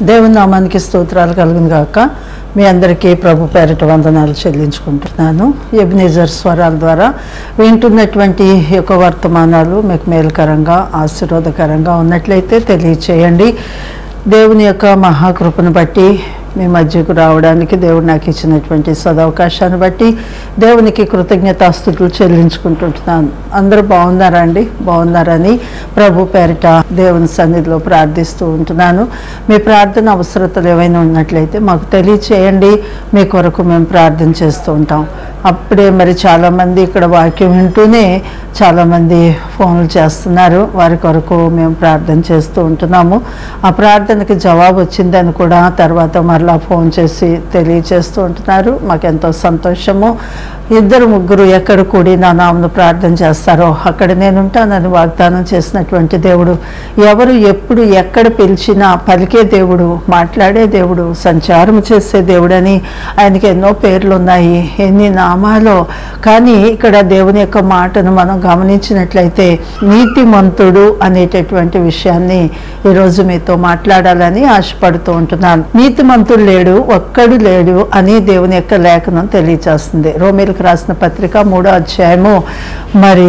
దేవుని నామానికి స్తోత్రాలు కలుగును గాక. మీ అందరికీ ప్రభు పేరిట వందనాలు చెల్లించుకుంటున్నాను. ఎబెనెజర్ స్వరాల ద్వారా వింటున్నటువంటి యొక్క వర్తమానాలు మీకు మేలుకరంగా ఆశీర్వాదకరంగా ఉన్నట్లయితే తెలియచేయండి. దేవుని యొక్క మహాకృపను బట్టి మీ మధ్యకు రావడానికి దేవుడు నాకు ఇచ్చినటువంటి సదవకాశాన్ని బట్టి దేవునికి కృతజ్ఞతాస్తుతులు చెల్లించుకుంటుంటున్నాను. అందరూ బాగున్నారండి? బాగున్నారని ప్రభు పేరిట దేవుని సన్నిధిలో ప్రార్థిస్తూ ఉంటున్నాను. మీ ప్రార్థన అవసరతలు ఏవైనా ఉన్నట్లయితే మాకు తెలియచేయండి. మీ కొరకు మేము ప్రార్థన చేస్తూ ఉంటాం. అప్పుడే మరి చాలామంది ఇక్కడ వాక్యం వింటూనే చాలామంది ఫోన్లు చేస్తున్నారు. వారి కొరకు మేము ప్రార్థన చేస్తూ ఉంటున్నాము. ఆ ప్రార్థనకి జవాబు వచ్చిందని కూడా తర్వాత మరలా ఫోన్ చేసి తెలియచేస్తూ ఉంటున్నారు. మాకెంతో సంతోషము. ఇద్దరు ముగ్గురు ఎక్కడ కూడి నా నామను ప్రార్థన చేస్తారో అక్కడ నేను ఉంటానని వాగ్దానం చేసినటువంటి దేవుడు, ఎవరు ఎప్పుడు ఎక్కడ పిలిచినా పలికే దేవుడు, మాట్లాడే దేవుడు, సంచారం చేసే దేవుడని ఆయనకి ఎన్నో పేర్లు ఉన్నాయి, ఎన్ని నామాలో. కానీ ఇక్కడ దేవుని యొక్క మాటను మనం గమనించినట్లయితే నీతిమంతుడు అనేటటువంటి విషయాన్ని ఈరోజు మీతో మాట్లాడాలని ఆశపడుతూ ఉంటున్నాను. నీతిమంతుడు లేడు, ఒక్కడు లేడు అని దేవుని యొక్క లేఖనం తెలియచేస్తుంది. రోమీలకు రాసిన పత్రిక 3వ అధ్యాయము మరి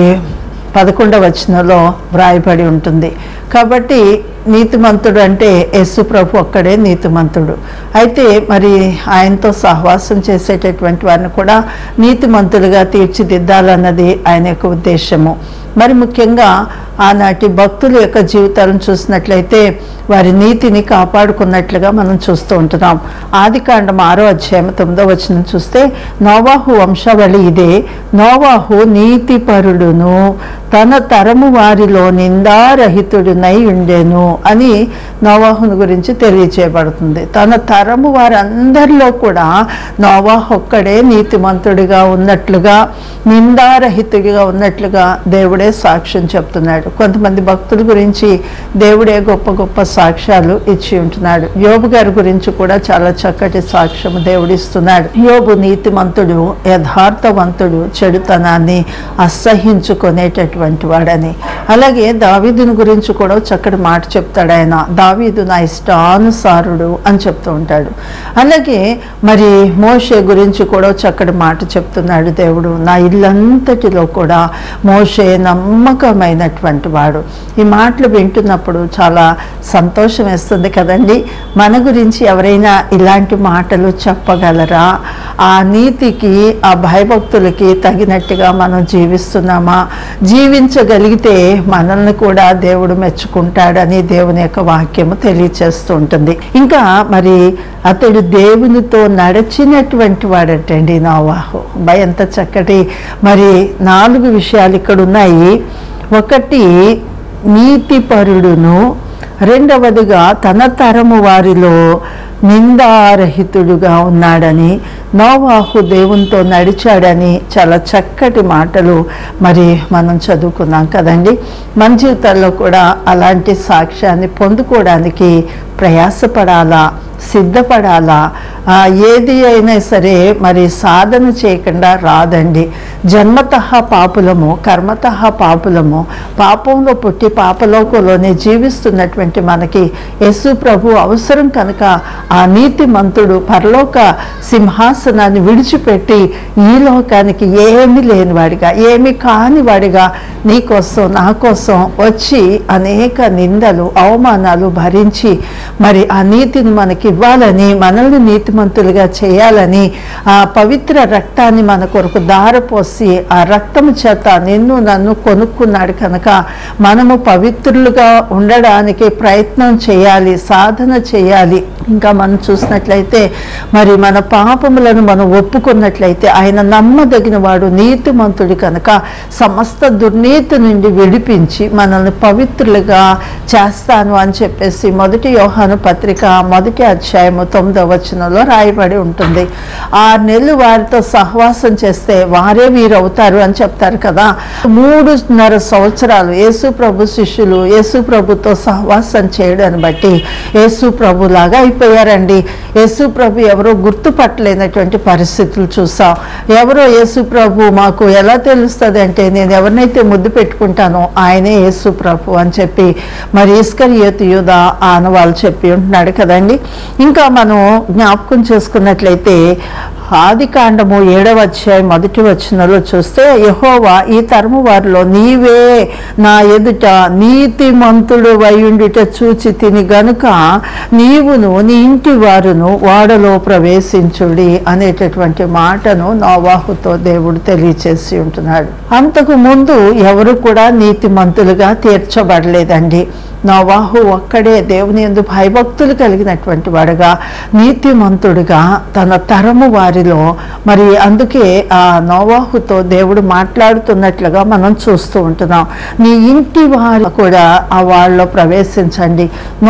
11వ వచనంలో వ్రాయబడి ఉంటుంది. కాబట్టి నీతిమంతుడు అంటే యేసు ప్రభు ఒక్కడే నీతిమంతుడు. అయితే మరి ఆయనతో సహవాసం చేసేటటువంటి వారిని కూడా నీతిమంతులుగా తీర్చిదిద్దాలన్నది ఆయన యొక్క ఉద్దేశము. మరి ముఖ్యంగా ఆనాటి భక్తుల యొక్క జీవితాలను చూసినట్లయితే వారి నీతిని కాపాడుకున్నట్లుగా మనం చూస్తూ ఉంటున్నాం. ఆదికాండం 6వ అధ్యాయం 9వ వచనం చూస్తే, నోవాహు వంశావళి ఇదే, నోవాహు నీతిపరుడును తన తరము వారిలో నిందారహితుడునై ఉండెను అని నోవాహుని గురించి తెలియచేయబడుతుంది. తన తరము వారందరిలో కూడా నోవాహు ఒక్కడే నీతిమంతుడిగా ఉన్నట్లుగా, నిందారహితుడిగా ఉన్నట్లుగా దేవుడే సాక్ష్యం చెప్తున్నాడు. కొంతమంది భక్తుల గురించి దేవుడే గొప్ప గొప్ప సాక్ష్యాలు ఇచ్చి ఉంటున్నాడు. యోబు గారి గురించి కూడా చాలా చక్కటి సాక్ష్యం దేవుడిస్తున్నాడు. యోబు నీతిమంతుడు, యథార్థవంతుడు, చెడుతనాన్ని అసహించుకునేటటువంటి వాడని. అలాగే దావీదుని గురించి కూడా చక్కటి మాట చెప్తాడు ఆయన. దావీదు నా ఇష్టానుసారుడు అని చెప్తూ ఉంటాడు. అలాగే మరి మోషే గురించి కూడా చక్కటి మాట చెప్తున్నాడు దేవుడు. నా ఇల్లంతటిలో కూడా మోషే నమ్మకమైనటువంటి వాడు. ఈ మాటలు వింటున్నప్పుడు చాలా సంతోషం వేస్తుంది కదండి. మన గురించి ఎవరైనా ఇలాంటి మాటలు చెప్పగలరా? ఆ నీతికి, ఆ భయభక్తులకి తగినట్టుగా మనం జీవిస్తున్నామా? జీవించగలిగితే మనల్ని కూడా దేవుడు మెచ్చుకుంటాడని దేవుని యొక్క వాక్యము తెలియచేస్తూ ఉంటుంది. ఇంకా మరి అతడు దేవునితో నడిచినటువంటి వాడటండి నోవాహు. ఎంత చక్కటి మరి 4 విషయాలు ఇక్కడ ఉన్నాయి. ఒకటి నీతిపరుడును, రెండవదిగా తన తరము వారిలో నిందారహితుడుగా ఉన్నాడని, నోవాహు దేవునితో నడిచాడని చాలా చక్కటి మాటలు మరి మనం చదువుకున్నాం కదండి. మన జీవితాల్లో కూడా అలాంటి సాక్ష్యాన్ని పొందుకోవడానికి ప్రయాసపడాలా, సిద్ధపడాలా. ఏది అయినా సరే మరి సాధన చేయకుండా రాదండి. జన్మతః పాపులము, కర్మతః పాపులము. పాపంలో పుట్టి పాపలోకంలోనే జీవిస్తున్నటువంటి మనకి యేసు ప్రభు అవసరం కనుక ఆ నీతిమంతుడు పరలోక సింహాసనాన్ని విడిచిపెట్టి ఈ లోకానికి ఏమీ లేనివాడిగా, ఏమీ కానివాడిగా నీ కోసం, నా కోసం వచ్చి అనేక నిందలు, అవమానాలు భరించి మరి ఆ నీతిని మనకి ఇవ్వాలని, మనల్ని నీతిమంతులుగా చేయాలని ఆ పవిత్ర రక్తాన్ని మన కొరకు దారపోసి ఆ రక్తము చేత నిన్ను నన్ను కొనుక్కున్నాడు కనుక మనము పవిత్రులుగా ఉండడానికి ప్రయత్నం చేయాలి, సాధన చేయాలి. ఇంకా మనం చూసినట్లయితే మరి మన పాపములను మనం ఒప్పుకున్నట్లయితే ఆయన నమ్మదగిన వాడు, నీతిమంతుడు కనుక సమస్త దుర్నీతి నుండి విడిపించి మనల్ని పవిత్రులుగా చేస్తాను అని చెప్పేసి 1 యోహాను పత్రిక 1వ అధ్యాయము 9వ వచనంలో రాయబడి ఉంటుంది. 6 నెలలు వారితో సహవాసం చేస్తే వారే వీరవుతారు అని చెప్తారు కదా. 3.5 సంవత్సరాలు యేసు ప్రభు శిష్యులు యేసు ప్రభుతో సహవాసం చేయడాన్ని బట్టి యేసు ప్రభులాగా ఏమైపోయారండి, యేసు ప్రభు ఎవరో గుర్తుపట్టలేనటువంటి పరిస్థితులు చూసాం. ఎవరో యేసు ప్రభు మాకు ఎలా తెలుస్తుంది అంటే, నేను ఎవరినైతే ముద్దు పెట్టుకుంటానో ఆయనే యేసు ప్రభు అని చెప్పి మరి ఇస్కరియోతు యూదా ఆనవాళ్ళు చెప్పి ఉంటున్నాడు కదండి. ఇంకా మనం జ్ఞాపకం చేసుకున్నట్లయితే ఆదికాండము 7వ అధ్యాయం 1వ వచనంలో చూస్తే, యెహోవా ఈ తరము వారిలో నీవే నా ఎదుట నీతిమంతుడు వైయుండుట చూచి తిని గనుక నీవును నీ ఇంటి వారును ఓడలో ప్రవేశించుడి అనేటటువంటి మాటను నోవాహుతో దేవుడు తెలియచేసి ఉంటున్నాడు. అంతకు ముందు ఎవరు కూడా నీతిమంతులుగా తీర్చబడలేదండి. నోవాహు ఒక్కడే దేవుని యందు భయభక్తులు కలిగినటువంటి వాడుగా, నీతిమంతుడిగా తన తరము వారిలో మరి అందుకే ఆ నోవాహుతో దేవుడు మాట్లాడుతున్నట్లుగా మనం చూస్తూ ఉంటున్నాం. నీ ఇంటి వారు కూడా ఆ వాడలో ప్రవేశించండి.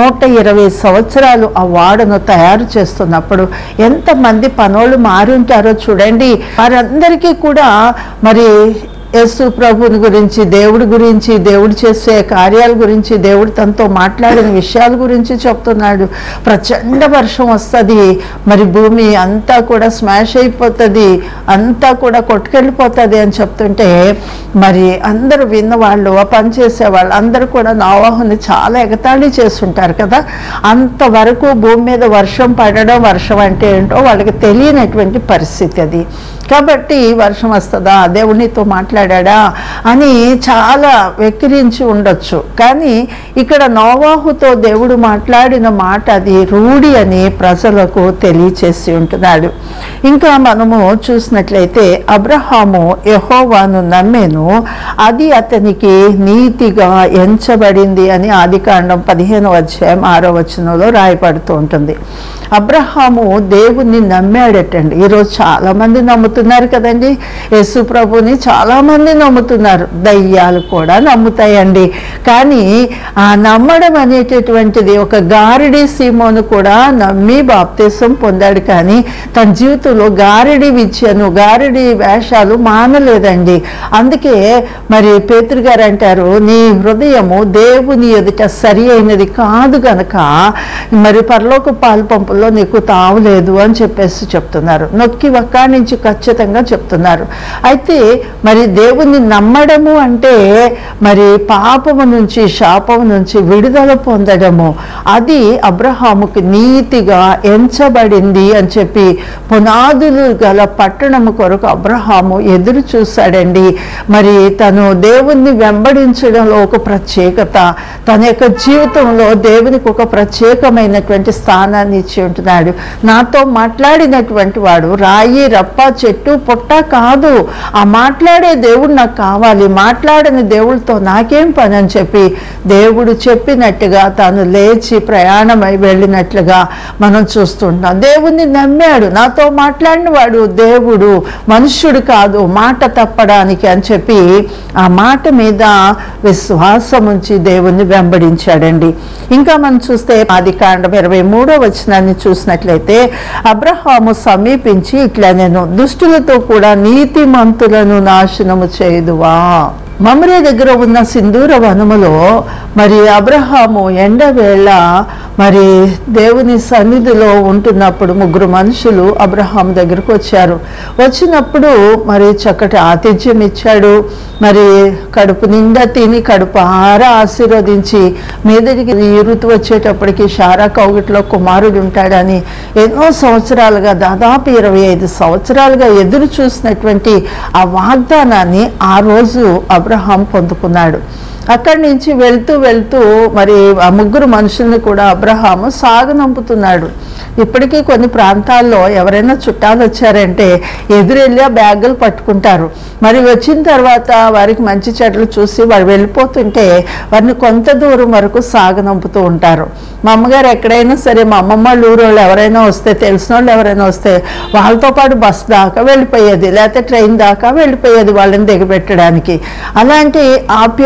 120 సంవత్సరాలు ఆ వాడను తయారు చేస్తున్నప్పుడు ఎంతమంది పనోళ్ళు మారి ఉంటారో చూడండి. వారందరికీ కూడా మరి యేసు ప్రభుని గురించి, దేవుడి గురించి, దేవుడు చేసే కార్యాల గురించి, దేవుడు తనతో మాట్లాడిన విషయాల గురించి చెప్తున్నాడు. ప్రచండ వర్షం వస్తుంది, మరి భూమి అంతా కూడా స్మాష్ అయిపోతుంది, అంతా కూడా కొట్టుకెళ్ళిపోతుంది అని చెప్తుంటే మరి అందరూ విన్నవాళ్ళు, ఆ పని చేసేవాళ్ళు అందరూ కూడా నోవాహుని చాలా ఎగతాళి చేస్తుంటారు కదా. అంతవరకు భూమి మీద వర్షం పడడం, వర్షం అంటే ఏంటో వాళ్ళకి తెలియనటువంటి పరిస్థితి అది. కాబట్టి వర్షం వస్తుందా, దేవునితో మాట్లాడా అని చాలా వెక్కిరించి ఉండొచ్చు. కానీ ఇక్కడ నోవాహుతో దేవుడు మాట్లాడిన మాట అది రూఢి అని ప్రజలకు తెలియచేసి ఉంటున్నాడు. ఇంకా మనము చూసినట్లయితే అబ్రహాము యెహోవాను నమ్మెను, అది అతనికి నీతిగా ఎంచబడింది అని ఆదికాండం 15వ అధ్యాయం 6వ వచనంలో రాయబడుతూ ఉంటుంది. అబ్రహాము దేవుణ్ణి నమ్మాడటండి. ఈరోజు చాలామంది నమ్ముతున్నారు కదండి, యేసు ప్రభుని చాలామంది నమ్ముతున్నారు, దయ్యాలు కూడా నమ్ముతాయండి. కానీ ఆ నమ్మడం అనేటటువంటిది, ఒక గారిడి సీమోను కూడా నమ్మి బాప్తిసం పొందాడు, కానీ తన జీవితంలో గారిడి విద్యను, గారిడి వేషాలు మానలేదండి. అందుకే మరి పేతురు గారు అంటారు, నీ హృదయము దేవుని ఎదుట సరి అయినది కాదు గనక మరి పరలోక పాలు పంపులో నీకు తావులేదు అని చెప్పేసి చెప్తున్నారు. నొక్కి వక్కాణించి ఖచ్చితంగా చెప్తున్నారు. అయితే మరి దేవుని నమ్మడము అంటే మరి పాపము నుంచి, శాపము నుంచి విడుదల పొందడము, అది అబ్రహాముకి నీతిగా ఎంచబడింది అని చెప్పి పునాదులు గల పట్టణము కొరకు అబ్రహాము ఎదురు చూశాడండి. మరి తను దేవుణ్ణి వెంబడించడంలో ఒక ప్రత్యేకత, తన యొక్క జీవితంలో దేవునికి ఒక ప్రత్యేకమైనటువంటి స్థానాన్ని ఇచ్చి ఉంటున్నాడు. నాతో మాట్లాడినటువంటి వాడు రాయి, రప్ప, చెట్టు, పుట్ట కాదు, ఆ మాట్లాడే దేవుడు నాకు కావాలి, మాట్లాడని దేవుడితో నాకేం పని అని చెప్పి దేవుడు చెప్పినట్టుగా తాను లేచి ప్రయాణమై వెళ్ళినట్లుగా మనం చూస్తుంటాం. దేవుణ్ణి నమ్మాడు, నాతో మాట్లాడిన వాడు దేవుడు, మనుష్యుడు కాదు మాట తప్పడానికి అని చెప్పి ఆ మాట మీద విశ్వాసం ఉంచి దేవుణ్ణి వెంబడించాడండి. ఇంకా మనం చూస్తే ఆదికాండం 23వ వచనాన్ని చూసినట్లయితే, అబ్రహాము సమీపించి ఇట్లా, నేను దుష్టులతో కూడా నీతిమంతులను నాశనము చేయుదువా. మమ్రే దగ్గర ఉన్న సింధూర వనములో మరి అబ్రహాము ఎండవేళ మరి దేవుని సన్నిధిలో ఉంటున్నప్పుడు 3 మనుషులు అబ్రహాం దగ్గరకు వచ్చారు. వచ్చినప్పుడు మరి చక్కటి ఆతిథ్యం ఇచ్చాడు. మరి కడుపు నిండా తిని కడుపు ఆరా ఆశీర్వదించి, మీదటికి ఈ ఋతువు వచ్చేటప్పటికి శారా కౌగిట్లో కుమారుడు ఉంటాడని ఎన్నో సంవత్సరాలుగా, దాదాపు 25 సంవత్సరాలుగా ఎదురు చూసినటువంటి ఆ వాగ్దానాన్ని ఆ రోజు అబ్రహాం పొందుకున్నాడు. అక్కడి నుంచి వెళ్తూ వెళ్తూ మరి ఆ 3 మనుషుల్ని కూడా అబ్రహాము సాగనంపుతున్నాడు. ఇప్పటికీ కొన్ని ప్రాంతాల్లో ఎవరైనా చుట్టాలు వచ్చారంటే ఎదురెళ్ళి ఆ బ్యాగులు పట్టుకుంటారు. మరి వచ్చిన తర్వాత వారికి మంచి చెడ్డలు చూసి వారు వెళ్ళిపోతుంటే వారిని కొంత దూరం వరకు సాగనంపుతూ ఉంటారు. మా అమ్మగారు ఎక్కడైనా సరే, మా అమ్మమ్మ వాళ్ళ ఊరు వాళ్ళు ఎవరైనా వస్తే, తెలిసిన వాళ్ళు ఎవరైనా వస్తే వాళ్ళతో పాటు బస్ దాకా వెళ్ళిపోయేది, లేకపోతే ట్రైన్ దాకా వెళ్ళిపోయేది వాళ్ళని దిగబెట్టడానికి. అలాంటి ఆప్యాయతలు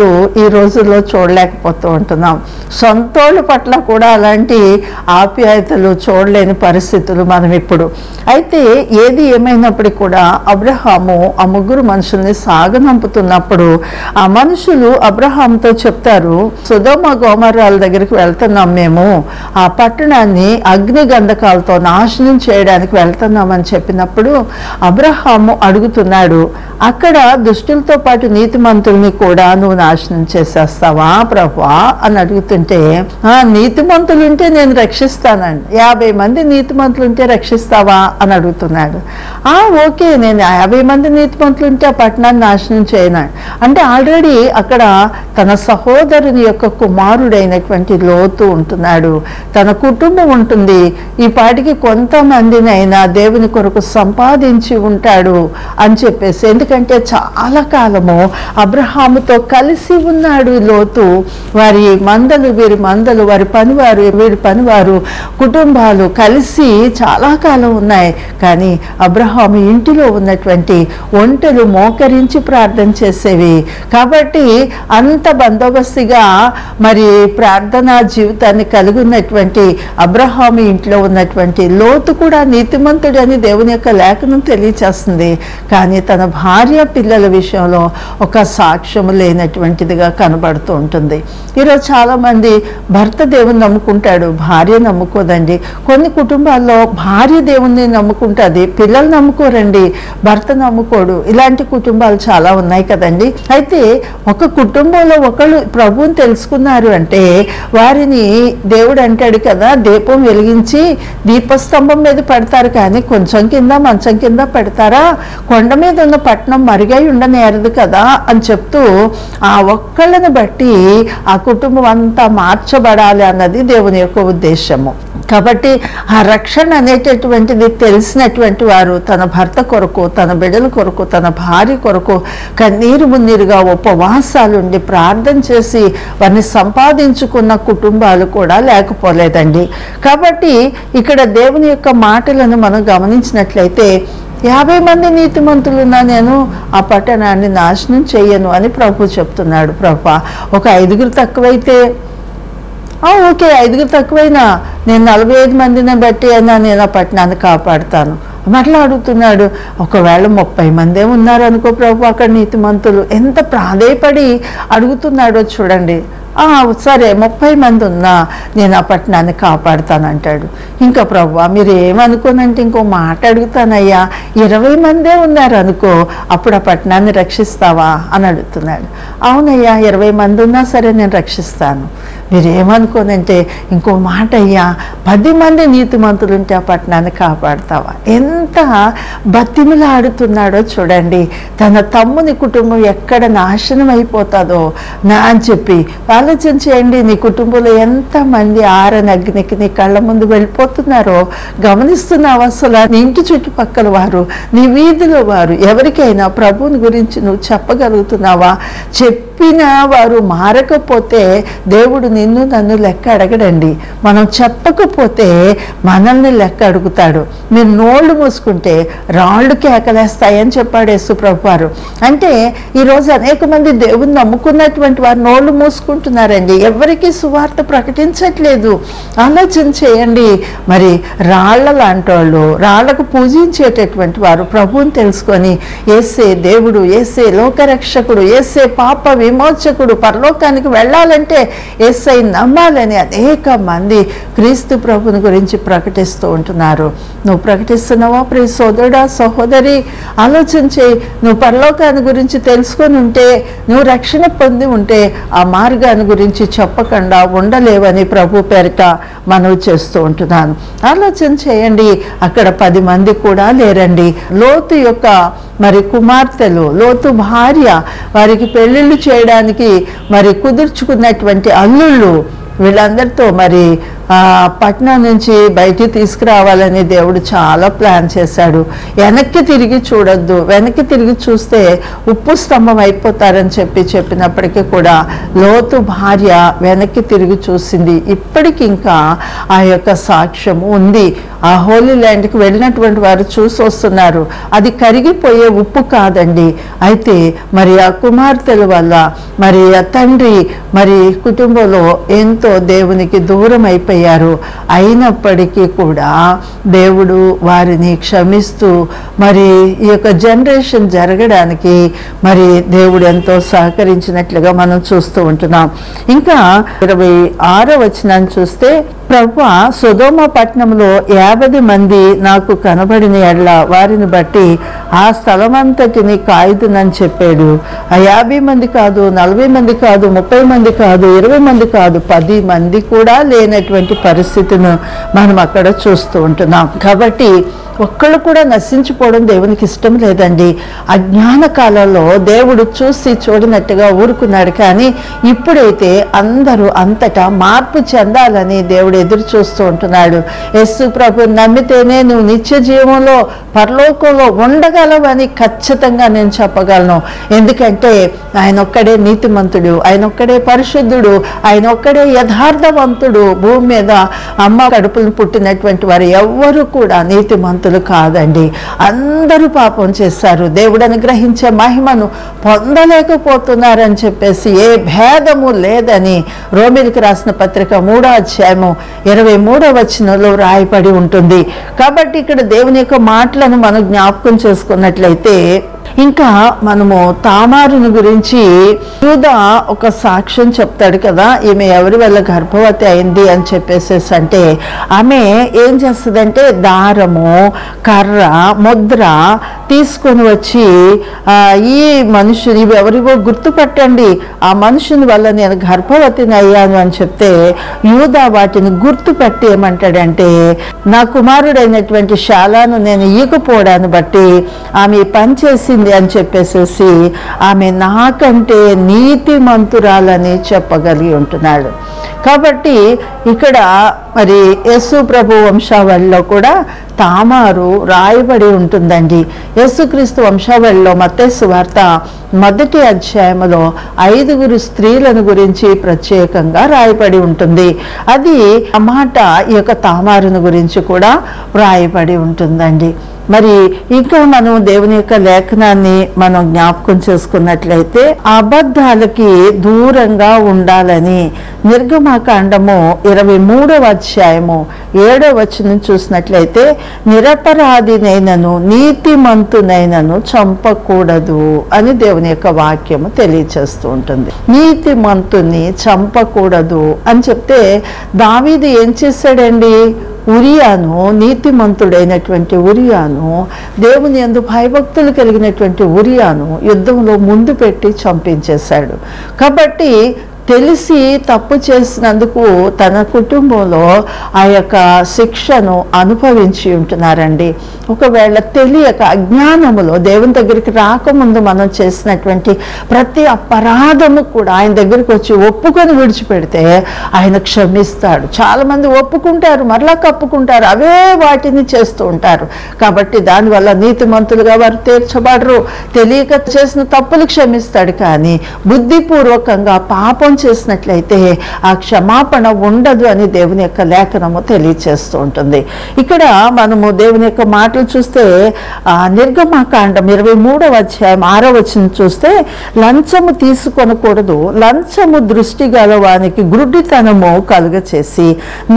ఈ రోజుల్లో చూడలేకపోతూ ఉంటున్నాం. సొంతోళ్ళ పట్ల కూడా అలాంటి ఆప్యాయతలు చూడలేని పరిస్థితులు మనం ఇప్పుడు. అయితే ఏది ఏమైనప్పటికీ కూడా అబ్రహాము ఆ ముగ్గురు మనుషుల్ని సాగనంపుతున్నప్పుడు ఆ మనుషులు అబ్రహాంతో చెప్తారు, సొదొమ గొమొర్రాల దగ్గరికి వెళ్తున్నాం, మేము ఆ పట్టణాన్ని అగ్ని గంధకాలతో నాశనం చేయడానికి వెళ్తున్నామని చెప్పినప్పుడు అబ్రహాము అడుగుతున్నాడు, అక్కడ దుష్టులతో పాటు నీతిమంతుల్ని కూడా నువ్వు నాశనం చేసేస్తావా ప్రభువా అని అడుగుతుంటే, నీతిమంతులు ఉంటే నేను రక్షిస్తానండి, 50 మంది నీతిమంతులు ఉంటే రక్షిస్తావా అని అడుగుతున్నాడు. ఓకే, నేను 50 మంది నీతిమంతులు ఉంటే ఆ పట్టణాన్ని నాశనం చేయను అంటే ఆల్రెడీ అక్కడ తన సహోదరుని యొక్క కుమారుడైనటువంటి లోతు ఉంటున్నాడు, తన కుటుంబం ఉంటుంది, ఈ పాటికి కొంతమందినైనా దేవుని కొరకు సంపాదించి ఉంటాడు అని చెప్పేసి. ఎందుకంటే చాలా కాలము అబ్రహాముతో కలిసి ఉన్నాడు లోతు. వారి మందలు వీరి మందలు, వారి పనివారు వీరి పనివారు, కుటుంబాలు కలిసి చాలా కాలం ఉన్నాయి. కానీ అబ్రహాము ఇంటిలో ఉన్నటువంటి ఒంటెలు మోకరించి ప్రార్థన చేసేవి కాబట్టి అంత బందోబస్తుగా మరి ప్రార్థనా జీవితాన్ని కలిగి ఉన్నటువంటి అబ్రహాము ఇంట్లో ఉన్నటువంటి లోతు కూడా నీతిమంతుడని దేవుని యొక్క లేఖనం తెలియచేస్తుంది. కానీ తన భార్య పిల్లల విషయంలో ఒక సాక్ష్యము లేనటువంటిదిగా కనబడుతూ ఉంటుంది. ఈరోజు చాలామంది భర్త దేవుని నమ్ముకుంటాడు, భార్య నమ్ముకోదండి. కొన్ని కుటుంబాల్లో భార్య దేవుణ్ణి నమ్ముకుంటుంది, పిల్లలు నమ్ముకోరండి, భర్త నమ్ముకోడు. ఇలాంటి కుటుంబాలు చాలా ఉన్నాయి కదండి. అయితే ఒక కుటుంబంలో ఒకళ్ళు ప్రభువుని తెలుసుకున్నారు అంటే వారిని దేవుడు అంటాడు కదా, దీపం వెలిగించి దీపస్తంభం మీద పెడతారు కానీ కొంచెం కింద మంచం కింద పెడతారా, కొండ మీద ఉన్న పట్టణం మరుగై ఉండనేరదు కదా అని చెప్తూ ఆ ఒక్కళ్ళని బట్టి ఆ కుటుంబం అంతా మార్చబడాలి అన్నది దేవుని యొక్క ఉద్దేశము. కాబట్టి ఆ రక్షణ అనేటటువంటిది తెలిసినటువంటి వారు తన భర్త కొరకు, తన బిడ్డల కొరకు, తన భార్య కొరకు కన్నీరు మున్నీరుగా ఉపవాసాలుండి ప్రార్థన చేసి వారిని సంపాదించుకున్న కుటుంబాలు కూడా లేకపోలేదండి. కాబట్టి ఇక్కడ దేవుని యొక్క మాటలను మనం గమనించినట్లయితే 50 మంది నీతిమంతులున్నా నేను ఆ పట్టణాన్ని నాశనం చెయ్యను అని ప్రభు చెప్తున్నాడు. ప్రభు ఒక 5 తక్కువైతే ఓకే, 5 తక్కువైనా నేను 45 మందిని బట్టి అయినా నేను ఆ పట్టణాన్ని కాపాడుతాను మరలా అడుగుతున్నాడు. ఒకవేళ 30 మందే ఉన్నారనుకో ప్రభు, అక్కడ నీతిమంతులు ఎంత ప్రాధేయపడి అడుగుతున్నాడో చూడండి. సరే 30 మంది ఉన్నా నేను ఆ పట్టణాన్ని కాపాడుతానంటాడు. ఇంకా ప్రభు మీరు ఏమనుకోనంటే ఇంకో మాట అడుగుతానయ్యా, 20 మందే ఉన్నారనుకో అప్పుడు ఆ పట్టణాన్ని రక్షిస్తావా అని అడుగుతున్నాడు. అవునయ్యా 20 మంది ఉన్నా సరే నేను రక్షిస్తాను. మీరేమనుకోనంటే ఇంకో మాట అయ్యా, 10 మంది నీతిమంతులు ఉంటే ఆ పట్టణాన్ని కాపాడుతావా. ఎంత బతిమిలాడుతున్నాడో చూడండి. తన తమ్ముని కుటుంబం ఎక్కడ నాశనం అయిపోతుందో అని చెప్పి ఆలోచన చేయండి. నీ కుటుంబంలో ఎంతమంది ఆరని అగ్నికి నీ కళ్ళ ముందు వెళ్ళిపోతున్నారో గమనిస్తున్నావు. అసలు నీ ఇంటి చుట్టుపక్కల వారు, నీ వీధిలో వారు, ఎవరికైనా ప్రభువుని గురించి నువ్వు చెప్పగలుగుతున్నావా? చెప్పిన వారు మారకపోతే దేవుడు నిన్ను నన్ను లెక్క అడగడండి. మనం చెప్పకపోతే మనల్ని లెక్క అడుగుతాడు. మీరు నోళ్ళు మూసుకుంటే రాళ్ళు కేకలేస్తాయని చెప్పాడు యేసు ప్రభువారు. అంటే ఈరోజు అనేక మంది దేవుని నమ్ముకున్నటువంటి వారు నోళ్ళు మూసుకుంటున్నారండి, ఎవరికి సువార్త ప్రకటించట్లేదు. ఆలోచన చేయండి. మరి రాళ్ల లాంటి వాళ్ళు, రాళ్లకు పూజించేటటువంటి వారు ప్రభువుని తెలుసుకొని యేసే దేవుడు, యేసే లోకరక్షకుడు, యేసే పాప విమోచకుడు, పరలోకానికి వెళ్ళాలంటే యేసై నమ్మాలని అనేక మంది క్రీస్తు ప్రభుని గురించి ప్రకటిస్తూ ఉంటున్నారు. నువ్వు ప్రకటిస్తున్నావా ప్రియ సోదరుడా, సహోదరి? ఆలోచన చేయి. నువ్వు పరలోకాన్ని గురించి తెలుసుకొని ఉంటే, నువ్వు రక్షణ పొంది ఉంటే ఆ మార్గాన్ని గురించి చెప్పకుండా ఉండలేవని ప్రభు పేరిట మనవి చేస్తూ ఉంటున్నాను. ఆలోచన చేయండి. అక్కడ 10 మంది కూడా లేరండి. లోతు యొక్క మరి కుమార్తెలు, లోతు భార్య, వారికి పెళ్ళిళ్ళు చేయడానికి మరి కుదుర్చుకున్నటువంటి అల్లుళ్ళు వీళ్ళందరితో మరి పట్నం నుంచి బయటికి తీసుకురావాలని దేవుడు చాలా ప్లాన్ చేశాడు. వెనక్కి తిరిగి చూడొద్దు, వెనక్కి తిరిగి చూస్తే ఉప్పు స్తంభం అయిపోతారని చెప్పినప్పటికీ కూడా లోతు భార్య వెనక్కి తిరిగి చూసింది. ఇప్పటికి ఇంకా ఆ యొక్క సాక్ష్యం ఉంది. ఆ హోలీ ల్యాండ్కి వెళ్ళినటువంటి వారు చూసి వస్తున్నారు. అది కరిగిపోయే ఉప్పు కాదండి. అయితే మరి ఆ కుమార్తెల వల్ల మరి ఆ తండ్రి మరి కుటుంబంలో ఎంతో దేవునికి దూరం అయిపోయారు. అయినప్పటికీ కూడా దేవుడు వారిని క్షమిస్తూ మరి ఈ యొక్క జనరేషన్ జరగడానికి మరి దేవుడు ఎంతో సహకరించినట్లుగా మనం చూస్తూ ఉంటున్నాం. ఇంకా 26వ వచనాన్ని చూస్తే, ప్రభువా, సొదొమ పట్టణంలో 50 మంది నాకు కనబడిన ఎడ్ల వారిని బట్టి ఆ స్థలమంతటిని కాయుదునని చెప్పాడు. ఆ 50 మంది కాదు, 40 మంది కాదు, 30 మంది కాదు, 20 మంది కాదు, 10 మంది కూడా లేనటువంటి పరిస్థితిని మనం అక్కడ చూస్తూ ఉంటున్నాం. కాబట్టి ఒక్కళ్ళు కూడా నశించిపోవడం దేవునికి ఇష్టం లేదండి. అజ్ఞాన కాలంలో దేవుడు చూసి చూడనట్టుగా ఊరుకున్నాడు. కానీ ఇప్పుడైతే అందరూ అంతటా మార్పు చెందాలని దేవుడు ఎదురు చూస్తూ ఉంటున్నాడు. యేసు ప్రభువుని నమ్మితేనే నువ్వు నిత్య జీవంలో పరలోకంలో ఉండగలవని ఖచ్చితంగా నేను చెప్పగలను. ఎందుకంటే ఆయన ఒక్కడే నీతిమంతుడు, ఆయన ఒక్కడే పరిశుద్ధుడు, ఆయన ఒక్కడే యథార్థవంతుడు. భూమి మీద అమ్మ కడుపును పుట్టినటువంటి వారు ఎవ్వరూ కూడా నీతిమంతులు కాదండి. అందరూ పాపం చేశారు, దేవుడు అనుగ్రహించే మహిమను పొందలేకపోతున్నారని చెప్పేసి ఏ భేదము లేదని రోమీయులకు రాసిన పత్రిక 3వ అధ్యాయము 23వ వచనంలో రాయబడి ఉంటుంది. కాబట్టి ఇక్కడ దేవుని యొక్క మాటలను మనం జ్ఞాపకం చేసుకున్నట్లయితే, ఇంకా మనము తామారుని గురించి యూదా ఒక సాక్ష్యం చెప్తాడు కదా, ఈమె ఎవరి వల్ల గర్భవతి అయింది అని చెప్పేసి అంటే, ఆమె ఏం చేస్తుందంటే దారము, కర్ర, ముద్ర తీసుకొని వచ్చి ఈ మనుషుని ఎవరివో గుర్తుపట్టండి, ఆ మనుషుని వల్ల నేను గర్భవతిని అయ్యాను అని చెప్తే, యూదా వాటిని గుర్తుపట్టి ఏమంటాడంటే, నా కుమారుడైనటువంటి శాలాను నేను ఈకపోవడాన్ని బట్టి ఆమె పనిచేసింది అని చెప్పేసేసి ఆమె నాకంటే నీతిమంతురాలని చెప్పగలిగి ఉంటున్నాడు. కాబట్టి ఇక్కడ మరి యేసు ప్రభు వంశావళిలో కూడా తామారు రాయబడి ఉంటుందండి. యేసుక్రీస్తు వంశావళిలో మత్తయి సువార్త 1వ అధ్యాయంలో 5 స్త్రీలను గురించి ప్రత్యేకంగా రాయబడి ఉంటుంది. అది ఆ మాట ఈ యొక్క తామారుని గురించి కూడా రాయబడి ఉంటుందండి. మరి ఇంకా మనం దేవుని యొక్క లేఖనాన్ని మనం జ్ఞాపకం చేసుకున్నట్లయితే, అబద్ధాలకి దూరంగా ఉండాలని నిర్గమకాండము 23వ అధ్యాయము 7వ వచనం చూసినట్లయితే, నిరపరాధినైనను నీతిమంతునైనను చంపకూడదు అని దేవుని యొక్క వాక్యము తెలియచేస్తూ ఉంటుంది. నీతిమంతుని చంపకూడదు అని చెప్తే దావీదు ఏం చేశాడండి? ఉరియాను, నీతిమంతుడైనటువంటి ఉరియాను, దేవుని యందు భయభక్తులు కలిగినటువంటి ఉరియాను యుద్ధంలో ముందు పెట్టి చంపించేశాడు. కాబట్టి తెలిసి తప్పు చేసినందుకు తన కుటుంబంలో ఆ యొక్క శిక్షను అనుభవించి ఉంటున్నారండి. ఒకవేళ తెలియక అజ్ఞానములో దేవుని దగ్గరికి రాకముందు మనం చేసినటువంటి ప్రతి అపరాధము కూడా ఆయన దగ్గరికి వచ్చి ఒప్పుకొని విడిచిపెడితే ఆయన క్షమిస్తాడు. చాలామంది ఒప్పుకుంటారు, మరలా కప్పుకుంటారు, అవే వాటిని చేస్తూ ఉంటారు. కాబట్టి దానివల్ల నీతిమంతులుగా వారు తీర్చబడరు. తెలియక చేసిన తప్పులు క్షమిస్తాడు, కానీ బుద్ధిపూర్వకంగా పాపం చేసినట్లయితే ఆ క్షమాపణ ఉండదు అని దేవుని యొక్క లేఖనము తెలియచేస్తూ ఉంటుంది. ఇక్కడ మనము దేవుని యొక్క మాటలు చూస్తే నిర్గమకాండం 23వ అధ్యాయం 6వ వచనం చూస్తే, లంచము తీసుకొనకూడదు, లంచము దృష్టి గలవానికి గుడ్డితనము కలుగచేసి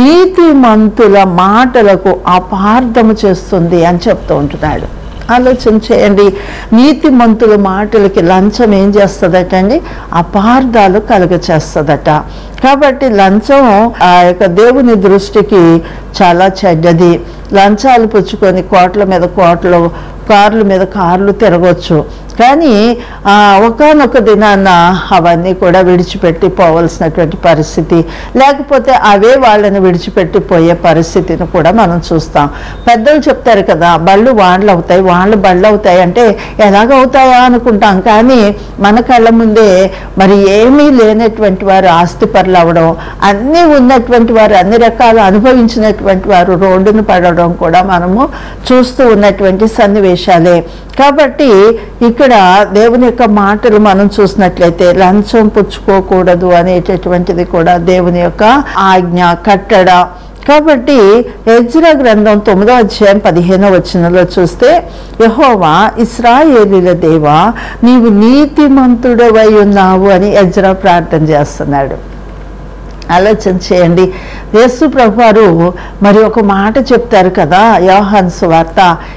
నీతిమంతుల మాటలకు అపార్థము చేస్తుంది అని చెప్తూ ఉంటున్నాడు. ఆలోచన చేయండి, నీతిమంతుల మాటలకి లంచం ఏం చేస్తుందట అండి? అపార్థాలు కలుగచేస్తుందట. కాబట్టి లంచం ఆ యొక్క దేవుని దృష్టికి చాలా చెడ్డది. లంచాలు పుచ్చుకొని కోట్ల మీద కోట్లు, కార్ల మీద కార్లు తిరగవచ్చు. కానీ ఒకానొక దినాన అవన్నీ కూడా విడిచిపెట్టి పోవలసినటువంటి పరిస్థితి, లేకపోతే అవే వాళ్ళని విడిచిపెట్టి పోయే పరిస్థితిని కూడా మనం చూస్తాం. పెద్దలు చెప్తారు కదా, బళ్ళు వాండ్లు అవుతాయి, వాళ్ళు బళ్ళు అవుతాయి అంటే ఎలాగవుతాయా అనుకుంటాం. కానీ మన కళ్ళ ముందే మరి ఏమీ లేనటువంటి వారు ఆస్తిపరులు అవ్వడం, అన్నీ ఉన్నటువంటి వారు, అన్ని రకాలు అనుభవించినటువంటి వారు రోడ్డును పడడం కూడా మనము చూస్తూ ఉన్నటువంటి సన్నివేశాలే. కాబట్టి ఇక్కడ దేవుని యొక్క మాటలు మనం చూసినట్లయితే లంచం పుచ్చుకోకూడదు అనేటటువంటిది కూడా దేవుని యొక్క ఆజ్ఞ, కట్టడ. కాబట్టి ఎజ్రా గ్రంథం 9వ అధ్యాయం 15వ వచనంలో చూస్తే, యెహోవా ఇశ్రాయేలీల దేవా నీవు నీతిమంతుడవై ఉన్నావు అని ఎజ్రా ప్రార్థన చేస్తున్నాడు. ఆలోచన చేయండి. యేసు ప్రభువారు మరి ఒక మాట చెప్తారు కదా, యోహాను సువార్త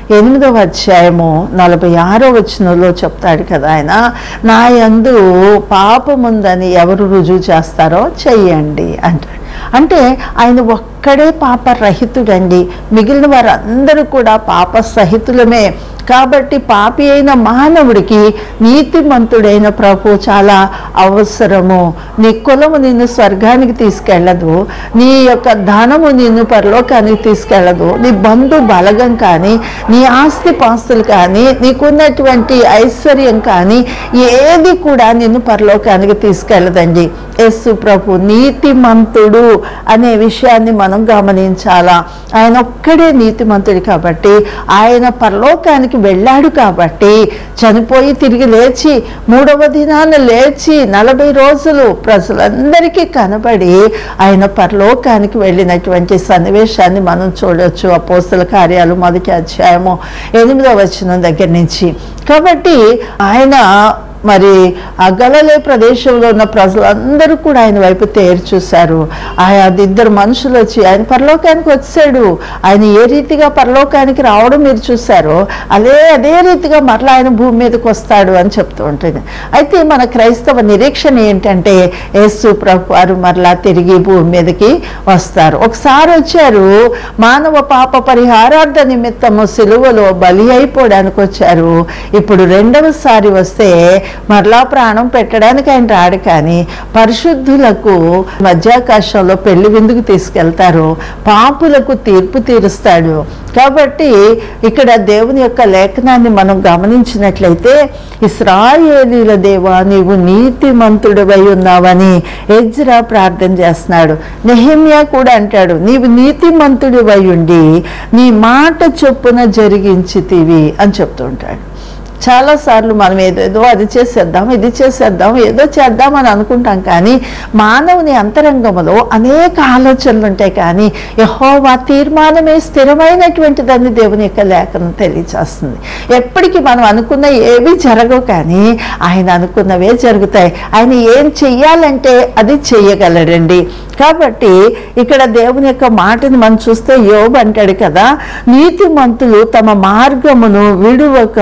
8వ అధ్యాయము 46వ వచనంలో చెప్తాడు కదా ఆయన, నా యందు పాపముందని ఎవరు రుజువు చేస్తారో చెయ్యండి అంటాడు. అంటే ఆయన ఒక్కడే పాపరహితుడండి, మిగిలిన వారందరూ కూడా పాప సహితులమే. కాబట్టి పాపి అయిన మానవుడికి నీతిమంతుడైన ప్రభు చాలా అవసరము. నీ కులము నిన్ను స్వర్గానికి తీసుకెళ్ళదు, నీ యొక్క ధనము నిన్ను పరలోకానికి తీసుకెళ్ళదు, నీ బంధు బలగం కానీ, నీ ఆస్తి పాస్తులు కానీ, నీకున్నటువంటి ఐశ్వర్యం కానీ ఏది కూడా నిన్ను పరలోకానికి తీసుకెళ్ళదండి. యేసు ప్రభు నీతిమంతుడు అనే విషయాన్ని మనం గమనించాలా. ఆయన ఒక్కడే నీతిమంతుడు కాబట్టి, ఆయన పరలోకానికి వెళ్ళాడు కాబట్టి, చనిపోయి తిరిగి లేచి 3వ దినాన లేచి 40 రోజులు ప్రజలందరికీ కనబడి ఆయన పరలోకానికి వెళ్ళినటువంటి సన్నివేశాన్ని మనం చూడొచ్చు అపోస్తల కార్యాలు 1వ అధ్యాయము 8వ వచనం దగ్గర నుంచి. కాబట్టి ఆయన మరి ఆ గలిలయ ప్రదేశంలో ఉన్న ప్రజలందరూ కూడా ఆయన వైపు తేరి చూశారు. అది 2 మనుషులు వచ్చి ఆయన పరలోకానికి వచ్చాడు, ఆయన ఏ రీతిగా పరలోకానికి రావడం మీరు చూశారో అదే రీతిగా మరలా ఆయన భూమి మీదకి వస్తాడు అని చెప్తూ ఉంటుంది. అయితే మన క్రైస్తవ నిరీక్షణ ఏంటంటే యేసు ప్రభు వారు మరలా తిరిగి భూమి మీదకి వస్తారు. ఒకసారి వచ్చారు, మానవ పాప పరిహారార్థ నిమిత్తము సిలువలో బలి అయిపోవడానికి వచ్చారు. ఇప్పుడు 2వసారి వస్తే మరలా ప్రాణం పెట్టడానికి ఆయన రాడు, కానీ పరిశుద్ధులకు మధ్యాకాశంలో పెళ్లి విందుకు తీసుకెళ్తారు, పాపులకు తీర్పు తీరుస్తాడు. కాబట్టి ఇక్కడ దేవుని యొక్క లేఖనాన్ని మనం గమనించినట్లయితే, ఇశ్రాయేలీల దేవా నీవు నీతిమంతుడివై ఉన్నావని ఎజ్రా ప్రార్థన చేస్తున్నాడు. నెహెమ్యా కూడా అంటాడు, నీవు నీతిమంతుడివై ఉండి నీ మాట చొప్పున జరిగించితివి అని చెప్తూ ఉంటాడు. చాలాసార్లు మనం ఏదేదో అది చేసేద్దాం, ఇది చేసేద్దాం, ఏదో చేద్దాం అని అనుకుంటాం, కానీ మానవుని అంతరంగంలో అనేక ఆలోచనలు ఉంటాయి. కానీ యెహోవా తీర్మానమే స్థిరమైనటువంటిదని దేవుని యొక్క లేఖనం తెలియచేస్తుంది. ఎప్పటికీ మనం అనుకున్న ఏవి జరగవు, కానీ ఆయన అనుకున్నవే జరుగుతాయి. ఆయన ఏం చెయ్యాలంటే అది చెయ్యగలడండి. కాబట్టి ఇక్కడ దేవుని యొక్క మాటని మనం చూస్తే యోబు అంటాడు కదా, నీతిమంతులు తమ మార్గమును విడువక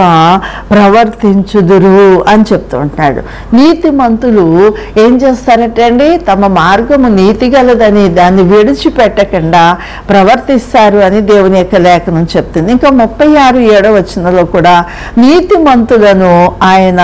ప్రవర్తించుదురు అని చెప్తూ ఉంటాడు. నీతిమంతులు ఏం చేస్తారంటే అండి, తమ మార్గము నీతి గలదని దాన్ని విడిచిపెట్టకుండా ప్రవర్తిస్తారు అని దేవుని యొక్క లేఖనం చెప్తుంది. ఇంకా 36:7 వచనంలో కూడా నీతిమంతులను ఆయన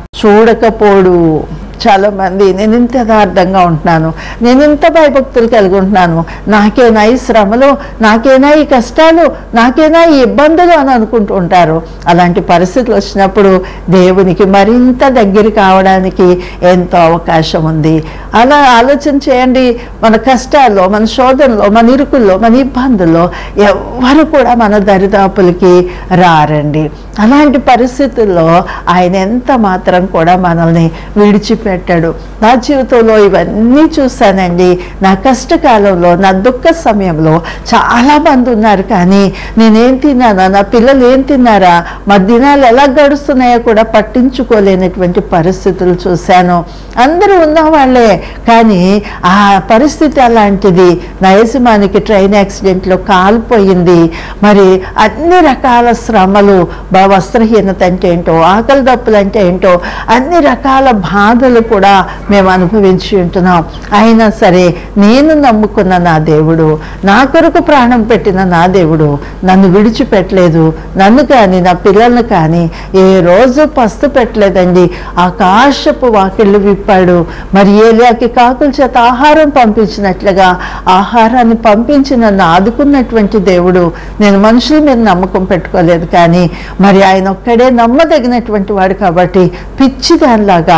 చూడకపోడు. చాలామంది నేను ఇంత యథార్థంగా ఉంటున్నాను, నేను ఇంత భయభక్తులు కలిగి ఉంటున్నాను, నాకేనా ఈ శ్రమలు, నాకేనా ఈ కష్టాలు, నాకేనా ఈ ఇబ్బందులు అని అనుకుంటూ ఉంటారు. అలాంటి పరిస్థితులు వచ్చినప్పుడు దేవునికి మరింత దగ్గర కావడానికి ఎంతో అవకాశం ఉంది. అలా ఆలోచన చేయండి. మన కష్టాల్లో, మన శోధనలో, మన ఇరుకుల్లో, మన ఇబ్బందుల్లో ఎవరు కూడా మన దరిదాపులకి రారండి. అలాంటి పరిస్థితుల్లో ఆయన ఎంత మాత్రం కూడా మనల్ని విడిచిపెట్టాడు. నా జీవితంలో ఇవన్నీ చూశానండి. నా కష్టకాలంలో, నా దుఃఖ సమయంలో చాలామంది ఉన్నారు, కానీ నేనేం తిన్నానా, నా పిల్లలు ఏం తిన్నారా, మా దినాలు ఎలా గడుస్తున్నాయో కూడా పట్టించుకోలేనటువంటి పరిస్థితులు చూశాను. అందరూ ఉన్నవాళ్లే, కానీ ఆ పరిస్థితి అలాంటిది. నా యజమానికి ట్రైన్ యాక్సిడెంట్లో కాలిపోయింది. మరి అన్ని రకాల శ్రమలు, వస్త్రహీనత అంటే ఏంటో, ఆకలి దప్పులు అంటే ఏంటో, అన్ని రకాల బాధలు కూడా మేము అనుభవించి ఉంటున్నాం. అయినా సరే నేను నమ్ముకున్న నా దేవుడు, నా కొరకు ప్రాణం పెట్టిన నా దేవుడు నన్ను విడిచిపెట్టలేదు. నన్ను కానీ నా పిల్లలను కానీ ఏ రోజు పస్తు పెట్టలేదండి. ఆకాశపు వాకిళ్ళు విప్పాడు. మరి ఏలియాకి కాకుల చేత ఆహారం పంపించినట్లుగా ఆహారాన్ని పంపించి నన్ను ఆదుకున్నటువంటి దేవుడు. నేను మనుషుల మీద నమ్మకం పెట్టుకోలేదు, కానీ మరి ఆయన ఒక్కడే నమ్మదగినటువంటి వాడు. కాబట్టి పిచ్చి దానిలాగా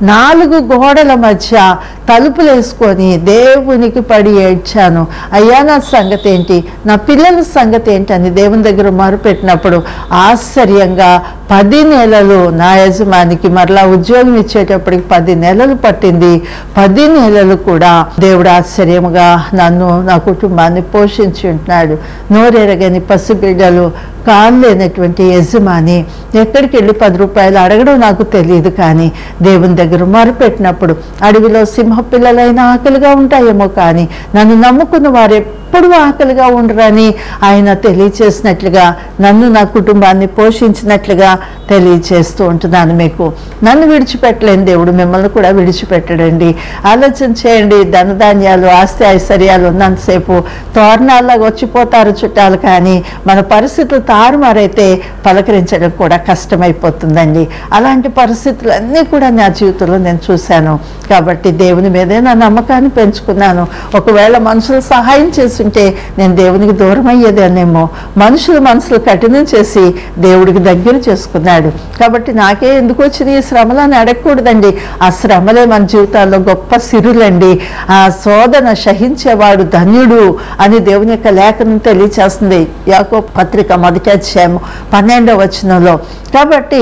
4 గోడల మధ్య తలుపులు వేసుకొని దేవునికి పడి ఏడ్చాను. అయ్యా నా సంగతి ఏంటి, నా పిల్లల సంగతి ఏంటి అని దేవుని దగ్గర మొరుపెట్టినప్పుడు ఆశ్చర్యంగా 10 నెలలు నా యజమానికి మరలా ఉద్యోగం ఇచ్చేటప్పటికి 10 నెలలు పట్టింది. 10 నెలలు కూడా దేవుడు ఆశ్చర్యముగా నన్ను, నా కుటుంబాన్ని పోషించి ఉంటున్నాడు. నోరెరగని పసిబిడ్డలు, కాళ్ళు లేనటువంటి యజమాని ఎక్కడికి వెళ్ళి 10 రూపాయలు అడగడం నాకు తెలియదు, కానీ దేవుని దగ్గర మొరపెట్టినప్పుడు అడవిలో సింహ పిల్లలైన ఆకలిగా ఉంటాయేమో, కానీ నన్ను నమ్ముకున్న వారు ఎప్పుడు ఆకలిగా ఉండరని ఆయన తెలియచేసినట్లుగా, నన్ను నా కుటుంబాన్ని పోషించినట్లుగా తెలియచేస్తూ ఉంటున్నాను మీకు. నన్ను విడిచిపెట్టలేని దేవుడు మిమ్మల్ని కూడా విడిచిపెట్టడండి. ఆలోచన చేయండి. ధనధాన్యాలు, ఆస్తి ఐశ్వర్యాలు ఉన్నంతసేపు తోరణాల్లాగా వచ్చిపోతారు చుట్టాలు, కానీ మన పరిస్థితులు తారుమారైతే పలకరించడం కూడా కష్టమైపోతుందండి. అలాంటి పరిస్థితులన్నీ కూడా నా జీవితంలో నేను చూశాను. కాబట్టి దేవుని మీదే నా నమ్మకాన్ని పెంచుకున్నాను. ఒకవేళ మనుషులు సహాయం చేస్తుంటే నేను దేవునికి దూరం అయ్యేదాన్నేమో. మనుషులు మనసులు కఠినం చేసి దేవుడికి దగ్గర చేసుకున్నాడు. కాబట్టి నాకే ఎందుకు వచ్చింది ఈ శ్రమలు అని అడగకూడదండి. ఆ శ్రమలే మన జీవితాల్లో గొప్ప సిరులండి. ఆ శోధన సహించేవాడు ధన్యుడు అని దేవుని యొక్క లేఖనం తెలియచేస్తుంది. యాకోబు పత్రిక 1వ అధ్యాయం 12వ వచనంలో. కాబట్టి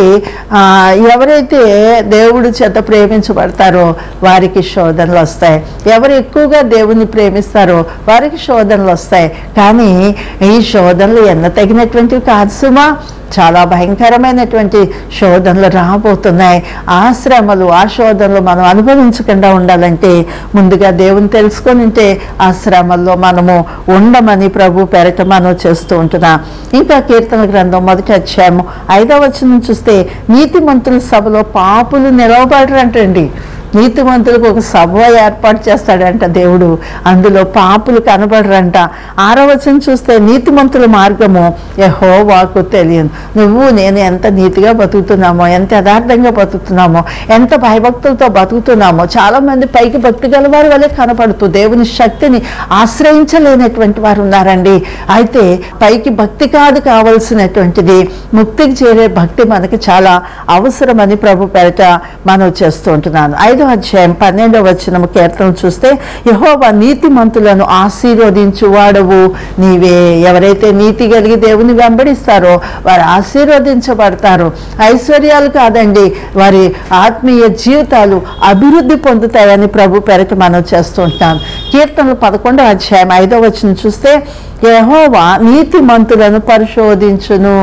ఎవరైతే దేవుడి చేత ప్రేమించబడతారో వారికి శోధనలు వస్తాయి. ఎవరు ఎక్కువగా దేవుని ప్రేమిస్తారో వారికి శోధనలు వస్తాయి. కానీ ఈ శోధనలు ఎన్న తగినటువంటివి కాదు సుమా. చాలా భయంకరమైనటువంటి శోధనలు రాబోతున్నాయి. ఆ శ్రమలు, ఆ శోధనలు మనం అనుభవించకుండా ఉండాలంటే ముందుగా దేవుని తెలుసుకొని ఉంటే ఆ శ్రమల్లో మనము ఉండమని ప్రభు పేరిట మనం చేస్తూ ఉంటున్నాం. ఇంకా కీర్తన గ్రంథం 1వ అధ్యాయం 5వ వచనం చూస్తే నీతిమంతుల సభలో పాపులు నిలవబడరంటండి. నీతిమంతులకు ఒక సభ ఏర్పాటు చేస్తాడంట దేవుడు, అందులో పాపులు కనబడరంట. 6వ వచనం చూస్తే నీతిమంతుల మార్గము యెహోవాకు తెలియను. నువ్వు నేను ఎంత నీతిగా బతుకుతున్నామో, ఎంత యథార్థంగా బతుకుతున్నామో, ఎంత భయభక్తులతో బతుకుతున్నామో. చాలామంది పైకి భక్తి గలవారి వల్లే కనపడుతూ దేవుని శక్తిని ఆశ్రయించలేనటువంటి వారు ఉన్నారండి. అయితే పైకి భక్తి కాదు కావలసినటువంటిది, ముక్తికి చేరే భక్తి మనకి చాలా అవసరమని ప్రభు పేరిట మనం చేస్తూ ఉంటున్నాను. 5వ అధ్యాయం 12వ వచనం కీర్తన చూస్తే యెహోవా నీతిమంతులను ఆశీర్వదించువాడవు నీవే. ఎవరైతే నీతి కలిగి దేవుని వెంబడిస్తారో వారు ఆశీర్వదించబడతారు. ఐశ్వర్యాలు కాదండి, వారి ఆత్మీయ జీవితాలు అభివృద్ధి పొందుతాయని ప్రభు పేరిట మనం చేస్తూ ఉంటాం. కీర్తనలు 11వ అధ్యాయం 5వ వచనం చూస్తే యెహోవా నీతిమంతులను పరిశోధించును.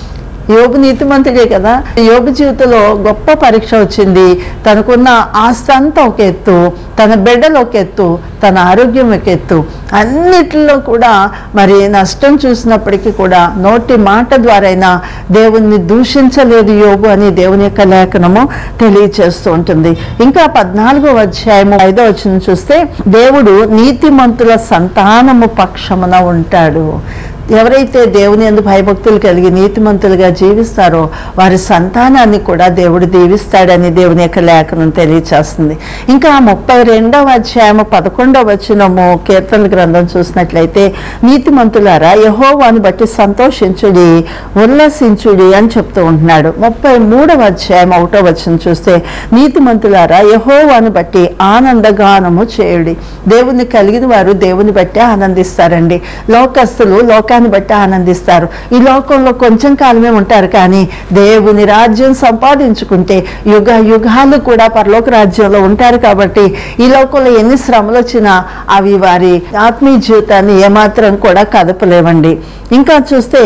యోబు నీతిమంతుడే కదా. యోబు జీవితంలో గొప్ప పరీక్ష వచ్చింది. తనకున్న ఆస్తి అంతా ఒక ఎత్తు, తన బిడ్డలు ఒక ఎత్తు, తన ఆరోగ్యం ఒక ఎత్తు, అన్నిటిలో కూడా మరి నష్టం చూసినప్పటికీ కూడా నోటి మాట ద్వారైనా దేవుణ్ణి దూషించలేదు యోబు అని దేవుని యొక్క లేఖనము తెలియచేస్తూ ఉంటుంది. ఇంకా 14వ అధ్యాయం 5వ వచనం చూస్తే దేవుడు నీతిమంతుల సంతానము పక్షమున ఉంటాడు. ఎవరైతే దేవుని యందు భయభక్తులు కలిగి నీతిమంతులుగా జీవిస్తారో వారి సంతానాన్ని కూడా దేవుడు దీవిస్తాడని దేవుని యొక్క లేఖనం తెలియచేస్తుంది. ఇంకా 32వ అధ్యాయం 11వ వచనము కీర్తనల గ్రంథం చూసినట్లయితే నీతిమంతులారా యెహోవాను బట్టి సంతోషించుడి, ఉల్లసించుడి అని చెప్తూ ఉంటున్నాడు. 33వ అధ్యాయం 1వ వచనం చూస్తే నీతిమంతులారా యెహోవాను బట్టి ఆనందగానము చేయుడి. దేవుని కలిగిన వారు దేవుని బట్టి ఆనందిస్తారండి. లోకస్తులు లోక లోకాన్ని బట్టి ఆనందిస్తారు. ఈ లోకంలో కొంచెం కాలమే ఉంటారు, కానీ దేవుని రాజ్యం సంపాదించుకుంటే యుగ యుగాలు కూడా పరలోక రాజ్యంలో ఉంటారు. కాబట్టి ఈ లోకంలో ఎన్ని శ్రమలు వచ్చినా అవి వారి ఆత్మీయ జీవితాన్ని ఏమాత్రం కూడా కదపలేవండి. ఇంకా చూస్తే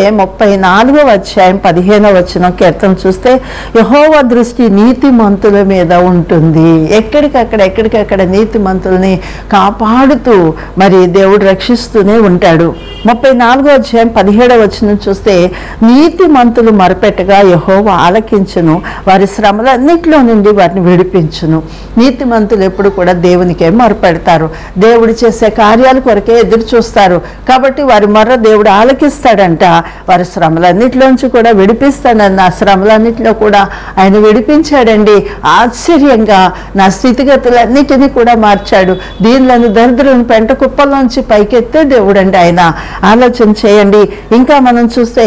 34వ అధ్యాయం 15వ వచనం కీర్తన చూస్తే, యెహోవా దృష్టి నీతిమంతుల మీద ఉంటుంది. ఎక్కడికక్కడ నీతిమంతుల్ని కాపాడుతూ మరి దేవుడు రక్షిస్తూనే ఉంటాడు. 34వ అధ్యాయం 17వ వచనం చూస్తే, నీతిమంతులు మొరపెట్టగా యెహోవా ఆలకించును, వారి శ్రమలన్నిటిలో నుండి వారిని విడిపించును. నీతిమంతులు ఎప్పుడు కూడా దేవునికే మొరపెడతారు, దేవుడు చేసే కార్యాల కొరకే ఎదురు చూస్తారు. కాబట్టి వారి మొర్ర దేవుడు ఆలకిస్తాడంట, వారి శ్రమలన్నిటిలోంచి కూడా విడిపిస్తాడన్న. ఆ శ్రమలన్నిటిలో కూడా ఆయన విడిపించాడండి. ఆశ్చర్యంగా నా స్థితిగతులన్నిటినీ కూడా మార్చాడు. దీనిలను దరిద్రులను పెంట కుప్పల్లోంచి పైకెత్తే దేవుడు అండి ఆయన. ఆలోచన చేయండి. ఇంకా మనం చూస్తే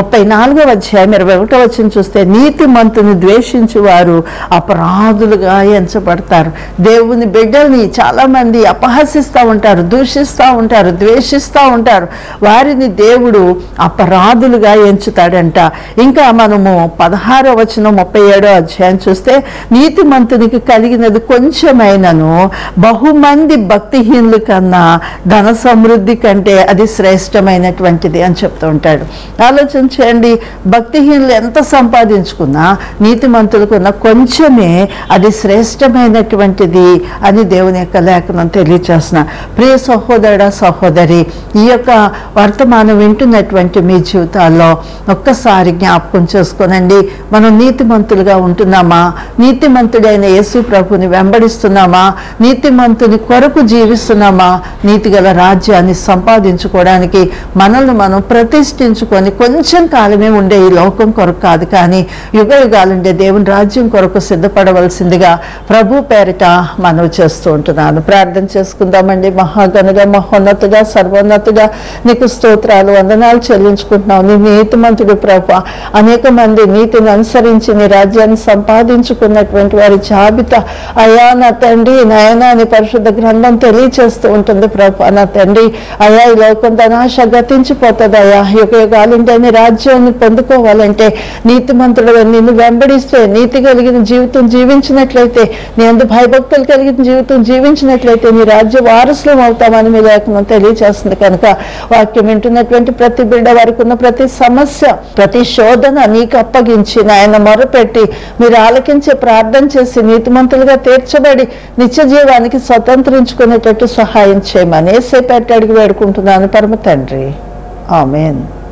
34వ అధ్యాయం 21వ వచనం చూస్తే, నీతిమంతుని ద్వేషించు వారు అపరాధులుగా ఎంచబడతారు. దేవుని బిడ్డల్ని చాలా మంది అపహసిస్తూ ఉంటారు, దూషిస్తూ ఉంటారు, ద్వేషిస్తూ ఉంటారు. వారిని దేవుడు అపరాధులుగా ఎంచుతాడంట. ఇంకా మనము 16వ వచనం 37వ అధ్యాయం చూస్తే, నీతిమంతునికి కలిగినది కొంచెమైనను బహుమంది భక్తిహీనుల కన్నా ధన సమృద్ధి కంటే అది శ్రేష్టమైనటువంటిది అని చెప్తూ ఉంటాడు. ఆలోచన చేయండి, భక్తిహీనులు ఎంత సంపాదించుకున్నా నీతిమంతులకు ఉన్న కొంచెమే అది శ్రేష్టమైనటువంటిది అని దేవుని యొక్క లేఖనం తెలియచేస్తున్నా. ప్రియ సహోదరుడా, సహోదరి, ఈ యొక్క వర్తమానం వింటున్నటువంటి మీ జీవితాల్లో ఒక్కసారి జ్ఞాపకం చేసుకోనండి. మనం నీతిమంతులుగా ఉంటున్నామా? నీతిమంతుడైన యేసు ప్రభుని వెంబడిస్తున్నామా? నీతిమంతుని కొరకు జీవిస్తున్నామా? నీతిగల రాజ్యాన్ని సంపాదించుకోవడానికి మనల్ని మనం ప్రతిష్ఠించుకొని కొంచెం కాలమే ఉండే ఈ లోకం కొరకు కాదు, కానీ యుగ యుగాలుండే దేవుని రాజ్యం కొరకు సిద్ధపడవలసిందిగా ప్రభు పేరిట మనవి చేస్తూ ఉంటున్నాను. ప్రార్థన చేసుకుందామండి. మహాగణుగా, మహోన్నతుగా, సర్వోన్నతుగా నీకు స్తోత్రాలు, వందనాలు చెల్లించుకుంటున్నావు. నీ నీతిమంతుడు ప్రభు. అనేక మంది నీతిని అనుసరించి నీ రాజ్యాన్ని సంపాదించుకున్నటువంటి వారి జాబితా అయా నా తండ్రి నాయనా అని పరిశుద్ధ గ్రంథం తెలియచేస్తూ ఉంటుంది ప్రభు. నా తండ్రి అయా ఈ లోకం ధనాశ గతించిపోతుంది అయా. యుగ యుగాలుంటే నీ రాజ్యాన్ని పొందుకోవాలంటే నీతిమంతుడు నిన్ను వెంబడిస్తే, నీతి కలిగిన జీవితం జీవించినట్లయితే, నీ అందు భయభక్తులు కలిగిన జీవితం జీవించినట్లయితే నీ రాజ్య వారసులం అవుతామని మీ లేఖనం తెలియచేస్తుంది. కనుక వాక్యం వింటున్నటువంటి ప్రతి బిడ్డ వారికి ఉన్న ప్రతి సమస్య, ప్రతి శోధన నీకు అప్పగించి నాయన మొరపెట్టి మీరు ఆలకించే ప్రార్థన చేసి నీతిమంతులుగా తీర్చబడి నిత్య జీవానికి స్వతంత్రించుకునేటట్టు సహాయం చేయమని యేసయ్య పేరిట అడిగి వేడుకుంటున్నాను పరమ తండ్రి. ఆమేన్.